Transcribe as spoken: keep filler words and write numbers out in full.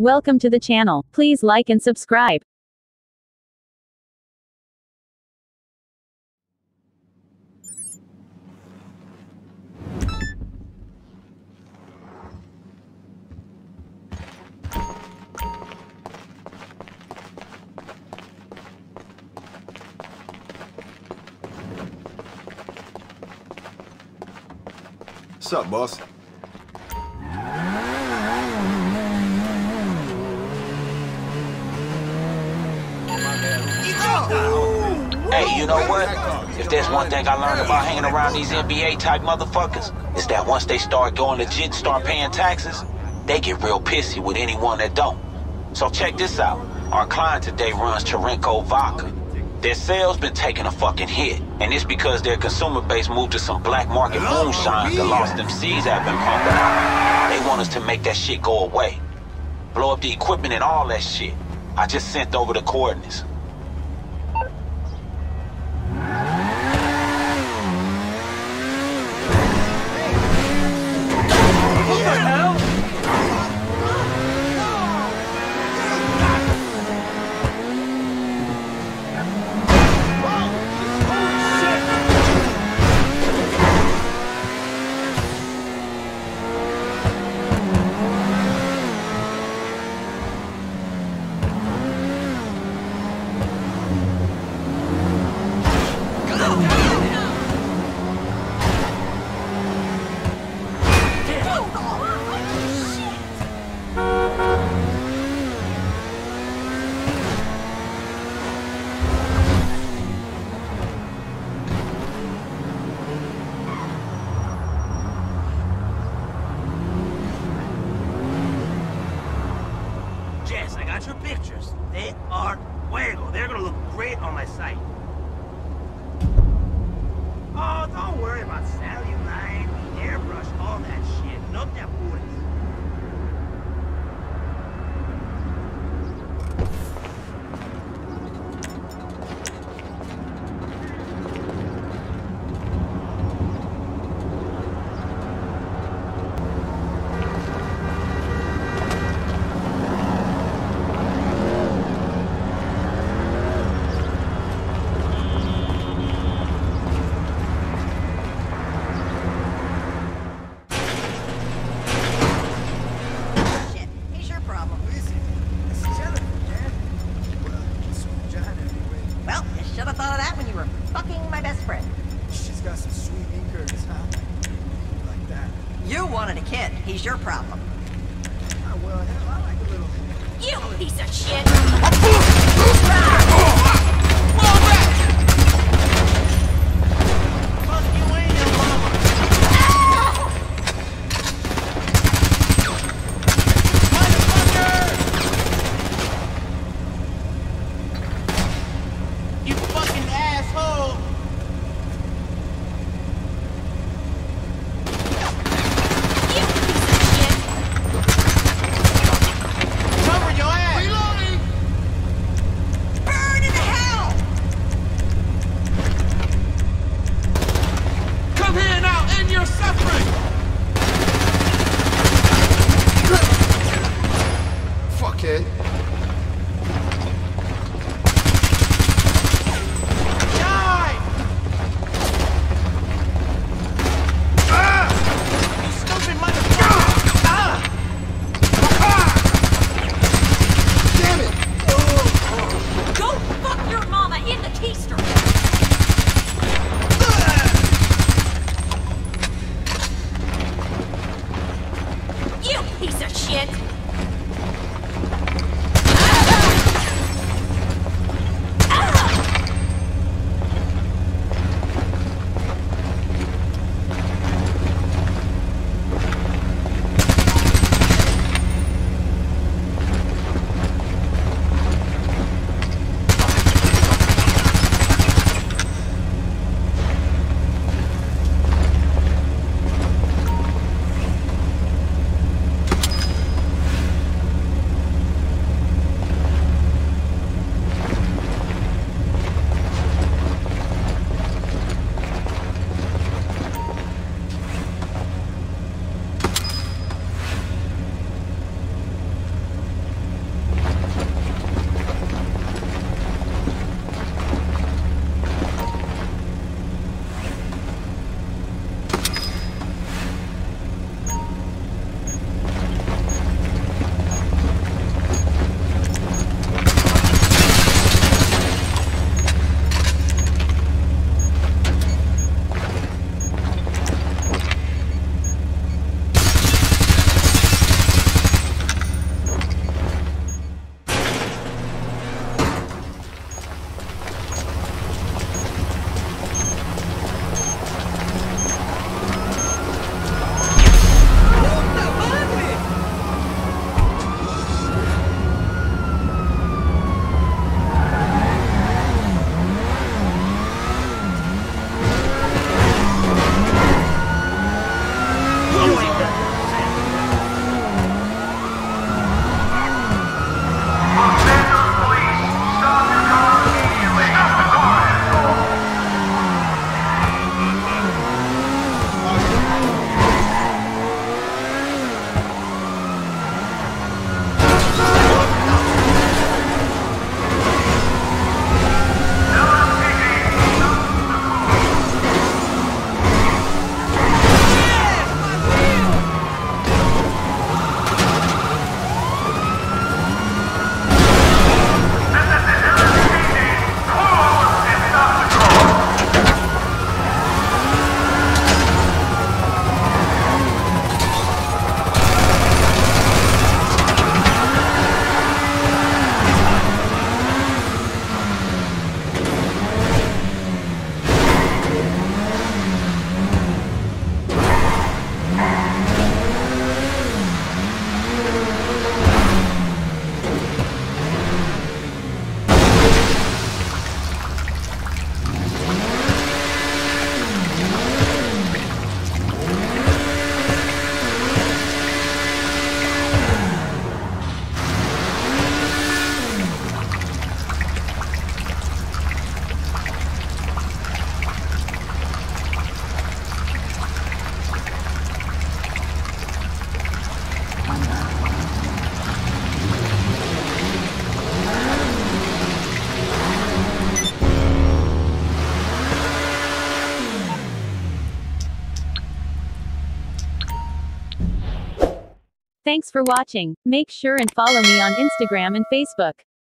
Welcome to the channel. Please like and subscribe. What's up, boss? Hey, you know what? If there's one thing I learned about hanging around these N B A type motherfuckers, it's that once they start going legit, start paying taxes, they get real pissy with anyone that don't. So check this out. Our client today runs Cherenko Vodka. Their sales been taking a fucking hit, and it's because their consumer base moved to some black market moonshine the Lost M Cs have been pumping out. They want us to make that shit go away. Blow up the equipment and all that shit. I just sent over the coordinates. Jess, I got your pictures. They are fuego. They're gonna look great on my site. Oh, don't worry about cellulite, airbrush, all that shit. No te apures. Well, you should have thought of that when you were fucking my best friend. She's got some sweet inkers, huh? Like that. You wanted a kid. He's your problem. Oh, well, hell, I like a little... You piece of shit! Fuck you and your mama. You fucking asshole! You piece of shit! Cover your ass! Reloading! Burn in hell! Come here now, end your suffering! Fuckhead. Die! Ah! You stupid motherfucker! Ah! Damn it! Go fuck your mama in the keister! You piece of shit! Thanks for watching. Make sure and follow me on Instagram and Facebook.